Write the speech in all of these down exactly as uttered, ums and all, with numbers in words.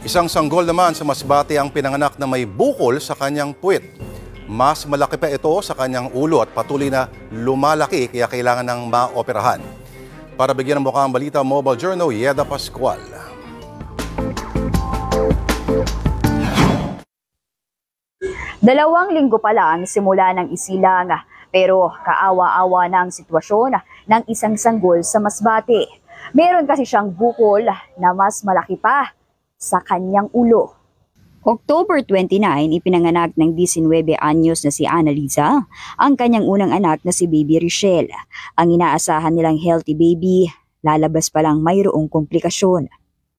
Isang sanggol naman sa Masbate ang pinanganak na may bukol sa kanyang puwit. Mas malaki pa ito sa kanyang ulo at patuloy na lumalaki kaya kailangan ng maoperahan. Para bigyan ng mukha ang balita, Mobile Journal, Yeda Pascual. Dalawang linggo pa lang simula ng isilang pero kaawa-awa na ang sitwasyon ng isang sanggol sa Masbate. Meron kasi siyang bukol na mas malaki pa sa kanyang ulo. October twenty-nine, ipinanganak ng nineteen anyos na si Annalisa ang kanyang unang anak na si Baby Richelle. Ang inaasahan nilang healthy baby, lalabas pa lang mayroong komplikasyon.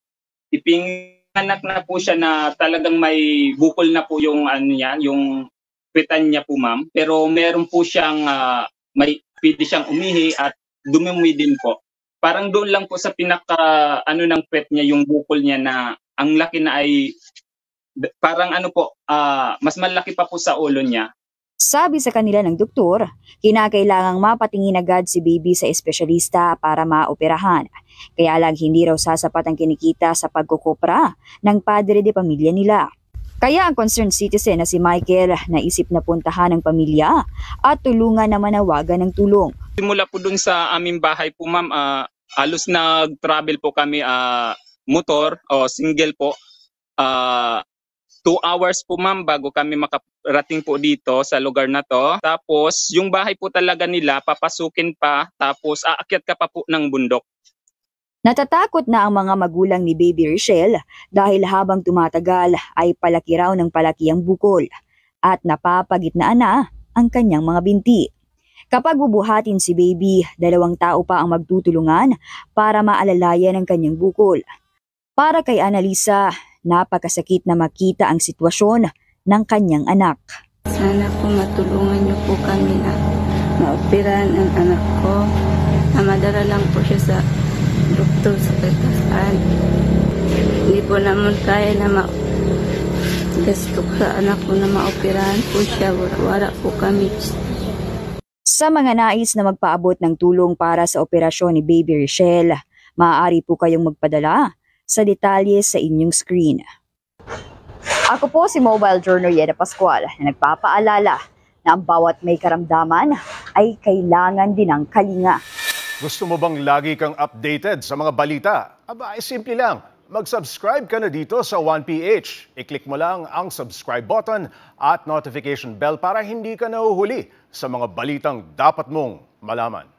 Ipinanganak na po siya na talagang may bukol na po yung ano niya, yung pitan niya po ma'am. Pero meron po siyang uh, may pwede siyang umihi at dumumi din po. Parang doon lang po sa pinaka ano ng pet niya yung bukol niya na ang laki na ay parang ano po, uh, mas malaki pa po sa ulo niya. Sabi sa kanila ng doktor, kinakailangang mapatingin agad si baby sa espesyalista para maoperahan. Kaya lang hindi raw sasapat ang kinikita sa pagkukopra ng padre de pamilya nila. Kaya ang concerned citizen na si Michael naisip na puntahan ng pamilya at tulungan na manawagan ng tulong. Simula po dun sa aming bahay po ma'am, uh, halos nag-travel po kami uh, motor o single po. Uh, two hours po ma'am bago kami makarating po dito sa lugar na to. Tapos yung bahay po talaga nila papasukin pa tapos aakyat ka pa po ng bundok. Natatakot na ang mga magulang ni Baby Richelle dahil habang tumatagal ay palaki raw ng palaki ang bukol at napapagitnaan na ang kanyang mga binti. Kapag bubuhatin si Baby, dalawang tao pa ang magtutulungan para maalalayan ang kanyang bukol. Para kay Annalisa, napakasakit na makita ang sitwasyon ng kanyang anak. Sana po matulungan niyo po kami na maoperahan ang anak ko. Na madara lang po siya sa doktor sa Pagkasaan. Hindi po naman kaya na ma gasto sa anak ko na maoperahan po siya. Wala po kami. Sa mga nais na magpaabot ng tulong para sa operasyon ni Baby Richelle, maaari po kayong magpadala sa detalye sa inyong screen. Ako po si Mobile Journal Yeda Pascual na nagpapaalala na ang bawat may karamdaman ay kailangan din ng kalinga. Gusto mo bang lagi kang updated sa mga balita? Aba, ay simple lang. Mag-subscribe ka na dito sa one P H. I-click mo lang ang subscribe button at notification bell para hindi ka nahuhuli sa mga balitang dapat mong malaman.